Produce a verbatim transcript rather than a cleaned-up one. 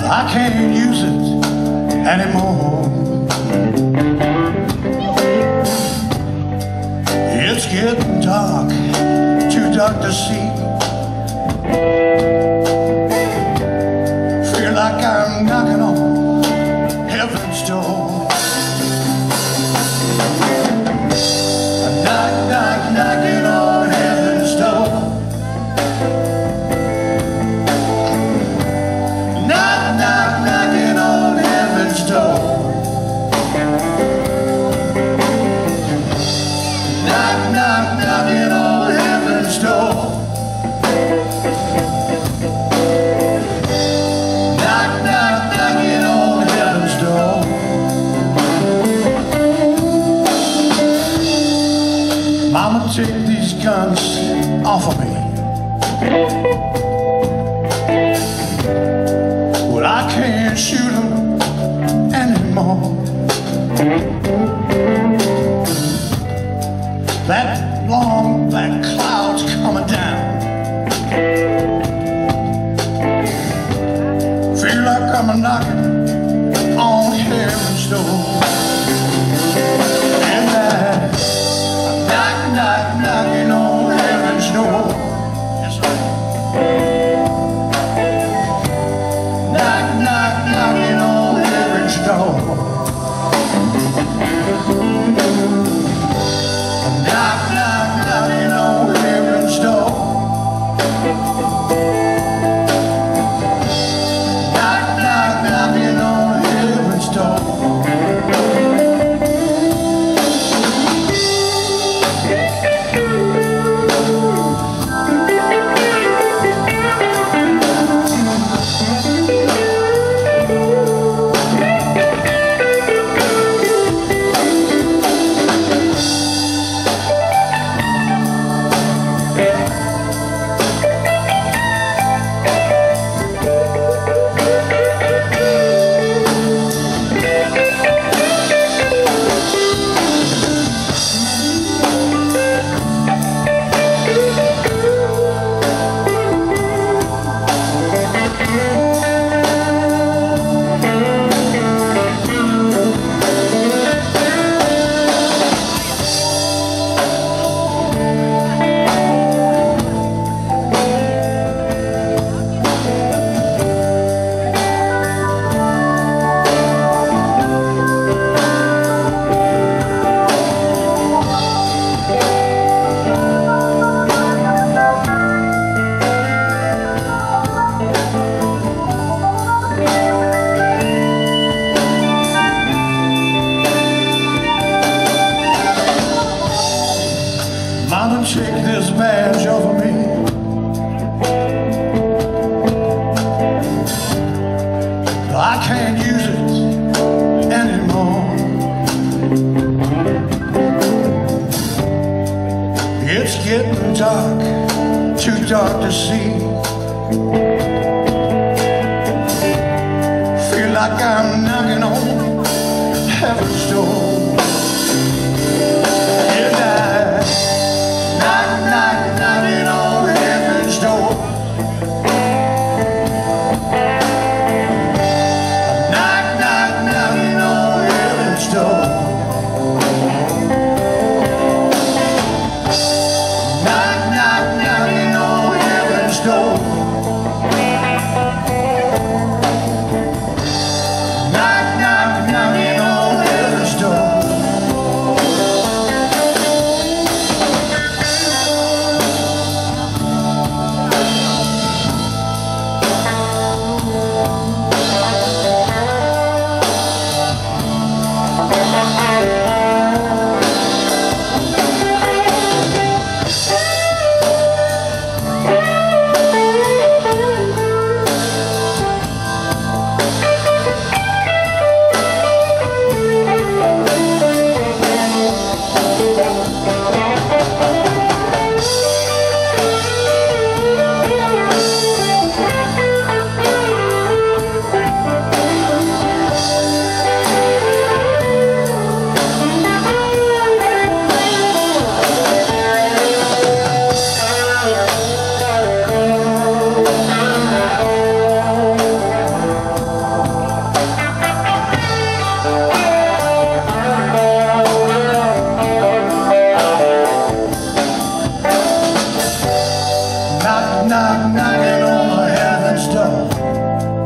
I can't use it anymore. It's getting dark, too dark to see. Feel like I'm knocking on heaven's door. Knock, knock, knocking on heaven's door. Knock, knock, knocking on heaven's door. Knock, knock, knocking on heaven's door. Knock, knock, knocking on heaven's door. Mama, take these guns off of me. Well, I can't shoot them anymore. That long black cloud's coming down. Feel like I'm knocking on heaven's door. And I knock, knock, knocking on heaven's door. Yes, sir. Knock, knock, knocking on heaven's door. Knock, knock, knocking on heaven's door. Knock, knock, knocking on heaven's door. Mama, take this badge off of me. I can't use it anymore. It's getting dark, too dark to see. Feel like I'm knocking on heaven's door. Knock, knock, knocking on heaven's door. Knock, knock, knocking on heaven's door. Knock, knock, knocking on heaven's door. Knock, knock, knocking on heaven's door.